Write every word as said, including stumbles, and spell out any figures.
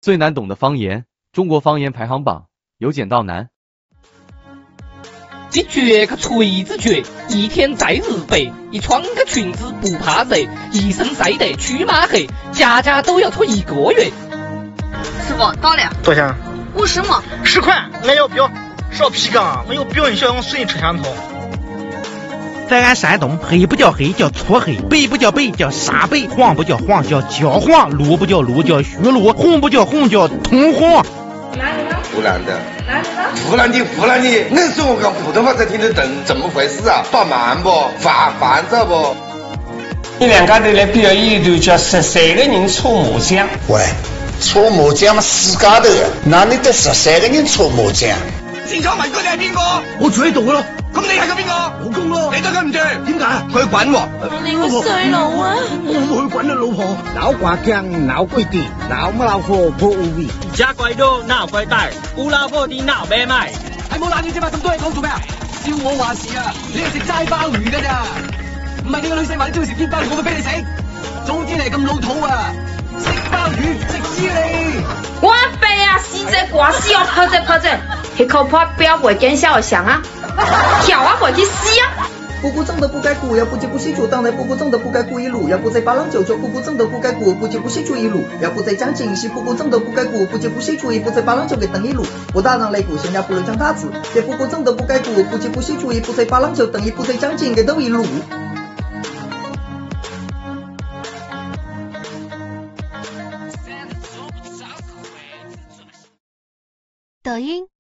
最难懂的方言，中国方言排行榜由简到难。 一撅个锤子撅，一天在日北，一穿个裙子不怕热，一身晒得驱马黑，家家都要搓一个月。 师傅到了， 多少钱？ 五十嘛。 十块，俺要表，少皮杠，没有表你小用随吃香头。 在俺山东，黑不叫黑，叫搓黑；白不叫白，叫沙白；黄不叫黄，叫焦黄；绿不叫绿，叫血绿；红不叫红，叫通红。 哪里呢？ 湖南的。 哪里呢？ 湖南的，湖南的。硬说我讲普通话才听得懂，怎么回事啊？发慢不？发烦躁不？ 你两家头来表演就叫十三个人搓麻将。 喂，搓麻将嘛四家头，哪里得十三个人搓麻将？ 現場問佢哋係邊個？ 我住喺度噶咯。 咁你係個邊個？ 老公咯。 你對佢唔住？ 點解？ 佢去滾喎。 你個衰佬啊！ 我冇去滾啊，老婆。 鬧瓜姜，鬧鬼地，鬧乜老婆破烏味。 家鬼多，鬧鬼大，烏老婆啲鬧咩賣？ 係冇冷氣啫嘛，咁多嘢講做咩啊？照我話事啊，你係食齋鮑魚㗎咋？唔係你個女仔話你中意食煎鮑魚，我會俾你食。早知你係咁老土啊！食鮑魚食屎你！ 我爸啊，死者掛死哦，拍者拍者，迄口破表袂見笑想啊，跳啊袂去死啊！ 不顾正的不该顾，要不疾不细主；当代不顾正的不该顾一路，要不在八郎九九；不顾正的不该顾，不疾不细主一路，要不在江景西；不顾正的不该顾，不疾不细主一不在八郎九给等一路。不打让擂鼓，先家不能讲大字；也不顾正的不该顾，不疾不细主一不在八郎九等一不在江景给等一路。 抖音。